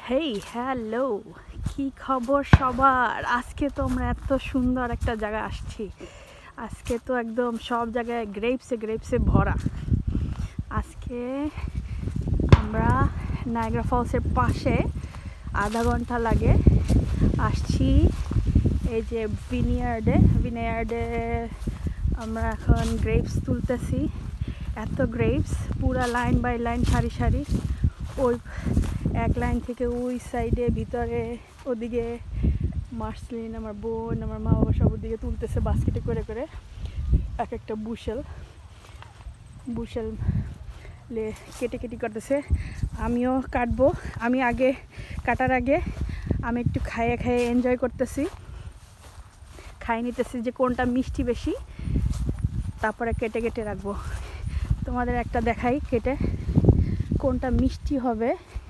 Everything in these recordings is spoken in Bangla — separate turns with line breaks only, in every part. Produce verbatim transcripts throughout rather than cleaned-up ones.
হেই হ্যালো, কি খবর সবার? আজকে তো আমরা এত সুন্দর একটা জায়গায় আসছি। আজকে তো একদম সব জায়গায় গ্রেপসে গ্রেপসে ভরা। আজকে আমরা নায়াগ্রা ফলসের পাশে আধা ঘন্টা লাগে আসছি এই যে ভিনিয়ার্ডে ভিনিয়ার্ডে আমরা এখন গ্রেপস তুলতেছি। এত গ্রেপস পুরা লাইন বাই লাইন সারি সারি, ওই এক লাইন থেকে ওই সাইডে ভিতরে ওদিকে মার্সলিন, আমার বোন, আমার মা বাবা সব ওদিকে তুলতেছে বাস্কেটে করে করে এক একটা বুশেল বুশেল লে কেটে কেটে করতেছে। আমিও কাটবো। আমি আগে কাটার আগে আমি একটু খাইয়ে খাইয়ে এনজয় করতেছি, খাই নিতেছি যে কোনটা মিষ্টি বেশি, তারপরে কেটে কেটে রাখবো। তোমাদের একটা দেখাই কেটে কোনটা মিষ্টি হবে।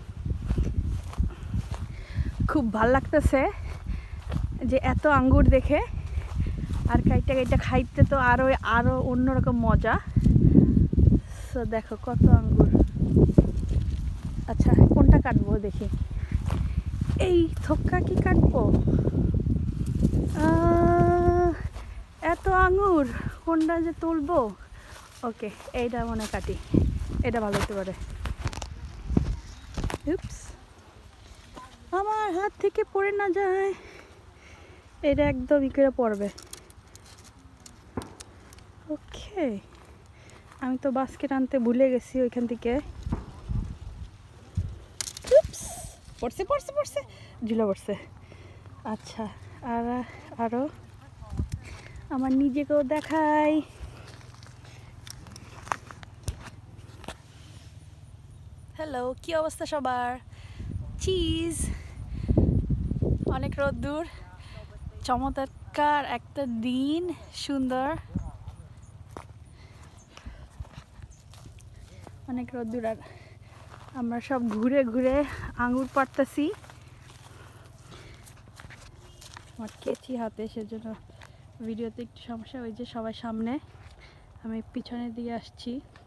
খুব ভাল লাগতেছে যে এত আঙ্গুর দেখে, আর কাইটা কাইটা খাইতে তো আরো আরো অন্যরকম মজা। সো দেখো কত আঙ্গুর। আচ্ছা কোনটা কাটবো দেখি। এই থোক্কা কি কাটবো? এত আঙ্গুর কোনটা যে তুলবো? ওকে, এইটা মনে কাটি, এটা ভালো হতে পারে। উপস, আমার হাত থেকে পড়ে না যায়। এটা একদম ই করে পড়বে। ওকে, আমি তো বাস্কেট আনতে ভুলে গেছি ওইখান থেকে। পড়ছে পড়ছে পড়ছে ঝুলে পড়ছে। আচ্ছা, আর আরও আমার নিজেকেও দেখাই। হ্যালো, কি অবস্থা সবার? চিজ, অনেক রোদ্দুর, চমৎকার একটা দিন, সুন্দর অনেক রোদ্দুর। আর আমরা সব ঘুরে ঘুরে আঙ্গুর পাড়তেছি। আমার কেচি হাতে, সেজন্য ভিডিওতে একটু সমস্যা। ওই যে সবাই সামনে, আমি পিছনের দিকে আসছি।